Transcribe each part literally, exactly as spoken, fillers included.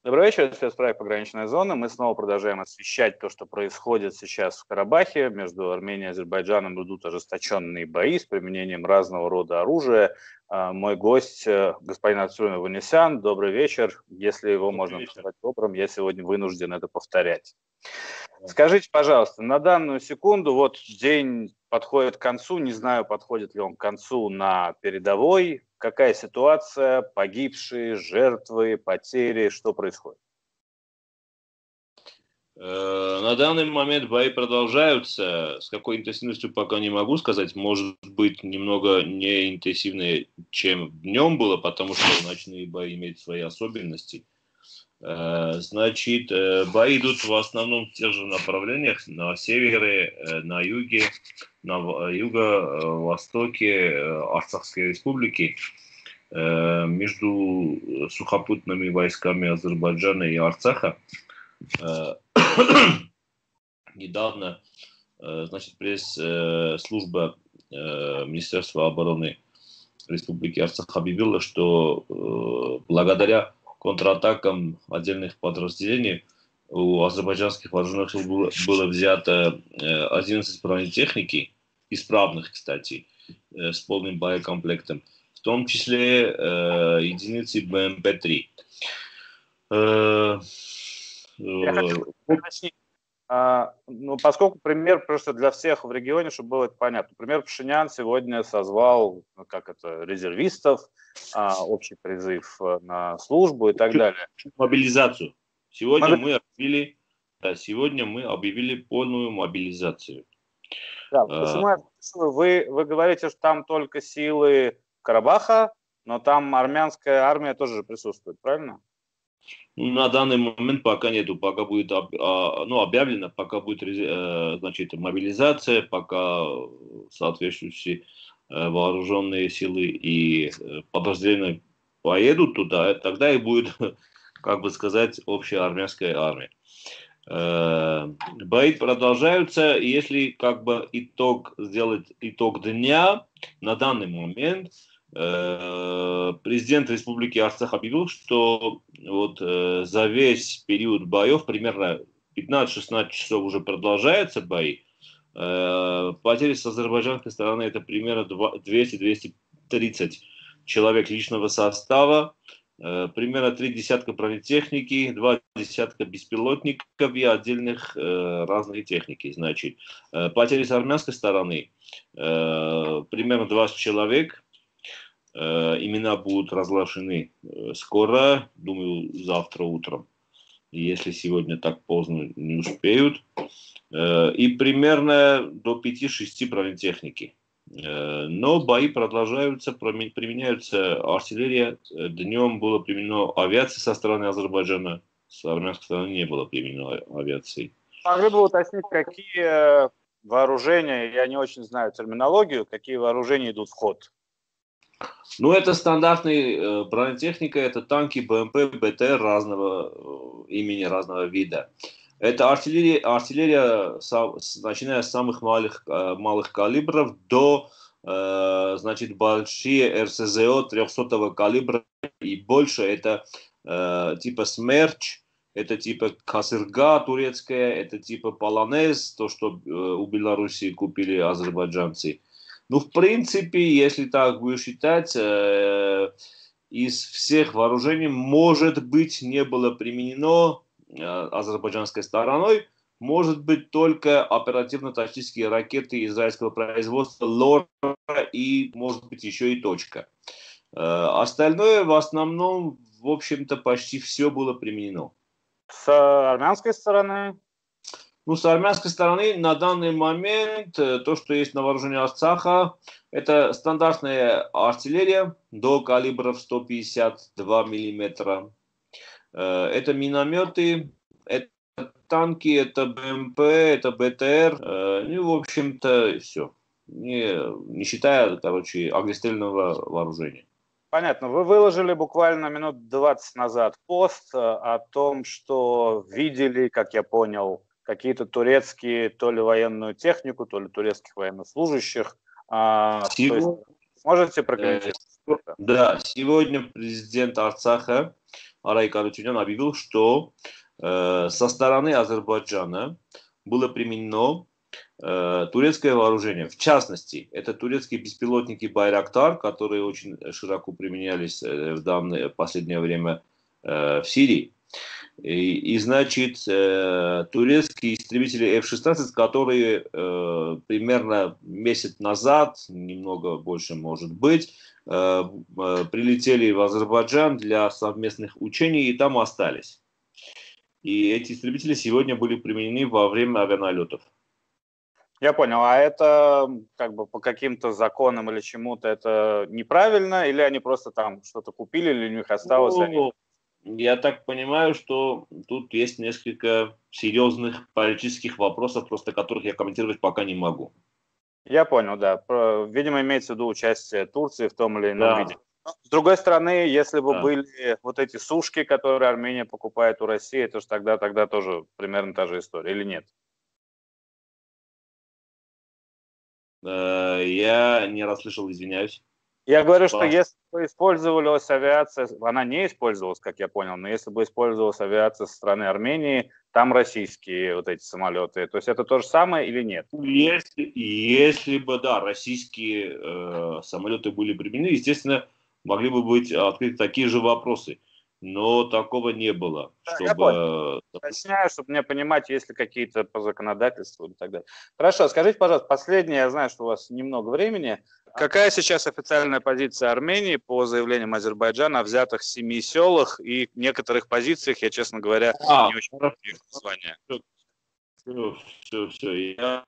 Добрый вечер, это спецпроект «Пограничная зона». Мы снова продолжаем освещать то, что происходит сейчас в Карабахе. Между Арменией и Азербайджаном идут ожесточенные бои с применением разного рода оружия. Мой гость, господин Арцрун Ованесян, добрый вечер. Если его Добрый можно вечер. назвать добрым, я сегодня вынужден это повторять. Скажите, пожалуйста, на данную секунду, вот день подходит к концу, не знаю, подходит ли он к концу на передовой. Какая ситуация, погибшие, жертвы, потери, что происходит? На данный момент бои продолжаются. С какой интенсивностью пока не могу сказать. Может быть, немного не интенсивнее, чем днем было, потому что ночные бои имеют свои особенности. Значит, бои идут в основном в тех же направлениях: на севере, на юге, на юго-востоке Арцахской республики, между сухопутными войсками Азербайджана и Арцаха. Недавно, значит, пресс-служба Министерства обороны Республики Арцах объявила, что благодаря контратакам отдельных подразделений у азербайджанских вооруженных сил было, было взято одиннадцать бронетехники, исправных, кстати, с полным боекомплектом, в том числе единицы бэ эм пэ три. Я хочу уточнить, а, ну, поскольку пример просто для всех в регионе, чтобы было это понятно. Например, Пашинян сегодня созвал, ну, как это, резервистов, а, общий призыв на службу и так далее. Мобилизацию. Сегодня мы объявили, да, сегодня мы объявили полную мобилизацию. Да, почему я спрашиваю? Вы, вы говорите, что там только силы Карабаха, но там армянская армия тоже присутствует, правильно? На данный момент пока нету, пока будет ну, объявлено, пока будет, значит, мобилизация, пока соответствующие вооруженные силы и подразделения поедут туда, тогда и будет, как бы сказать, общая армянская армия. Бои продолжаются. Если как бы итог сделать итог дня, на данный момент президент Республики Арцах объявил, что вот за весь период боев, примерно пятнадцать-шестнадцать часов уже продолжаются бои. Потери с азербайджанской стороны — это примерно двести-двести тридцать человек личного состава, примерно три десятка бронетехники, два десятка беспилотников и отдельных э, разных техники. Значит, э, потери с армянской стороны э, примерно двадцать человек. Э, имена будут разглашены э, скоро, думаю, завтра утром, если сегодня так поздно не успеют. Э, и примерно до пяти-шести бронетехники. Но бои продолжаются, применяются артиллерия. Днем было применено авиация со стороны Азербайджана, с армянской стороны не было применено авиации. Могли бы уточнить, какие вооружения, я не очень знаю терминологию, какие вооружения идут в ход? Ну, это стандартная бронетехника, это танки, бэ эм пэ, бэ тэ эр разного имени, разного вида. Это артиллерия, артиллерия, начиная с самых малых, малых калибров до, значит, большие эр эс зэ о трехсотого калибра и больше. Это типа «Смерч», это типа «Касырга» турецкая, это типа «Полонез», то, что у Беларуси купили азербайджанцы. Ну, в принципе, если так будешь считать, из всех вооружений, может быть, не было применено азербайджанской стороной, может быть, только оперативно-тактические ракеты израильского производства «Лора» и, может быть, еще и «Точка». Остальное, в основном, в общем-то, почти все было применено. С армянской стороны? Ну, с армянской стороны на данный момент то, что есть на вооружении Арцаха, это стандартная артиллерия до калибров сто пятьдесят два миллиметра. Это минометы, это танки, это бэ эм пэ, это бэ тэ эр. Ну, в общем-то, все. Не, не считая, короче, огнестрельного вооружения. Понятно. Вы выложили буквально минут двадцать назад пост о том, что видели, как я понял, какие-то турецкие, то ли военную технику, то ли турецких военнослужащих. Сегодня, есть, можете прокомментировать? э, да, сегодня президент Арцаха Арай Карачунян объявил, что э, со стороны Азербайджана было применено э, турецкое вооружение. В частности, это турецкие беспилотники «Байрактар», которые очень широко применялись э, в данное последнее время э, в Сирии. И, и значит, э, турецкие истребители эф шестнадцать, которые э, примерно месяц назад, немного больше может быть, э, э, прилетели в Азербайджан для совместных учений и там остались. И эти истребители сегодня были применены во время авианалетов. Я понял. А это как бы по каким-то законам или чему-то это неправильно, или они просто там что-то купили, или у них осталось? Ну, они... Я так понимаю, что тут есть несколько серьезных политических вопросов, просто которых я комментировать пока не могу. Я понял, да. Про, видимо, имеется в виду участие Турции в том или ином Да. виде. Но, с другой стороны, если бы Да. были вот эти сушки, которые Армения покупает у России, то же тогда, тогда тоже примерно та же история, или нет? Э, Я не расслышал, извиняюсь. Я говорю, что Паш. если бы использовалась авиация, она не использовалась, как я понял, но если бы использовалась авиация со стороны Армении, там российские вот эти самолеты, то есть это то же самое или нет? Если, если бы, да, российские э, самолеты были применены, естественно, могли бы быть открыты такие же вопросы. Но такого не было, Да, я понял. чтобы... Уточняю, чтобы мне понимать, есть ли какие-то по законодательству и так далее. Хорошо, скажите, пожалуйста, последнее, я знаю, что у вас немного времени. Какая сейчас официальная позиция Армении по заявлениям Азербайджана о взятых семи селах и некоторых позициях, я, честно говоря, А, не очень хорошо. понимаю их названия? Все, все, все. Я...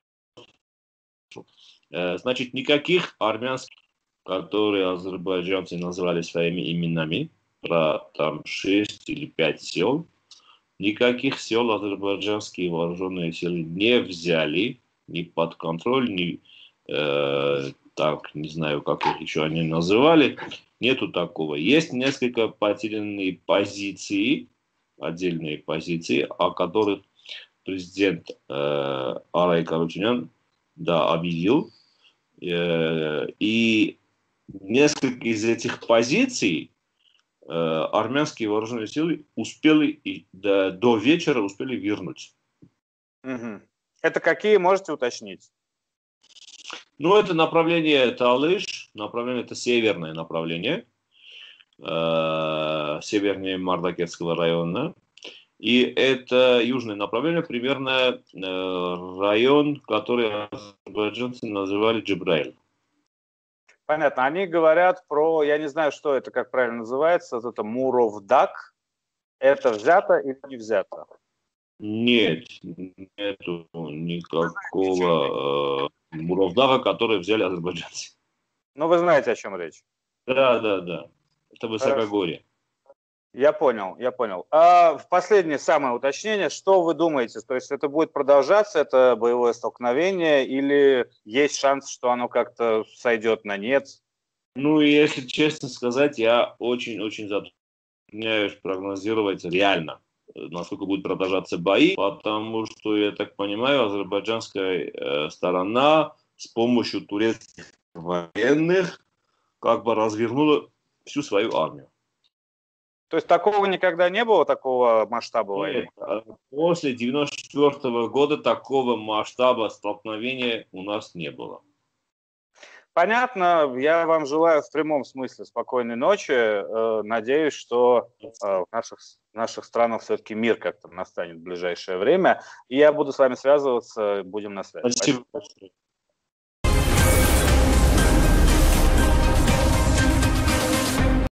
Э, Значит, никаких армянских, которые азербайджанцы назвали своими именами, про там шесть или пять сел, никаких сел азербайджанские вооруженные силы не взяли ни под контроль, ни э, так, не знаю, как их еще они называли. Нету такого. Есть несколько потерянные позиции, отдельные позиции, о которых президент э, Арай Карачунян, да, объявил. Э, и несколько из этих позиций э, армянские вооруженные силы успели и до, до вечера успели вернуть. Угу. Это какие, можете уточнить? Ну, это направление Талыш, направление это северное направление, э, севернее Мардакетского района. И это южное направление, примерно э, район, который азербайджанцы называли Джибраиль. Понятно. Они говорят про, я не знаю, что это, как правильно называется, вот это Муровдак. Это взято или не взято? Нет, нету никакого э, Муровдага, который взяли азербайджанцы. Ну, вы знаете, о чем речь. Да, да, да. Это высокогорье. Я понял, я понял. А в последнее самое уточнение, что вы думаете? То есть это будет продолжаться, это боевое столкновение, или есть шанс, что оно как-то сойдет на нет? Ну, если честно сказать, я очень-очень затрудняюсь прогнозировать реально, насколько будут продолжаться бои, потому что, я так понимаю, азербайджанская э, сторона с помощью турецких военных как бы развернула всю свою армию. То есть такого никогда не было, такого масштаба войны? Нет, после девяносто четвёртого года такого масштаба столкновения у нас не было. Понятно. Я вам желаю в прямом смысле спокойной ночи. Надеюсь, что в наших, в наших странах все-таки мир как-то настанет в ближайшее время. И я буду с вами связываться, будем на связи. Спасибо.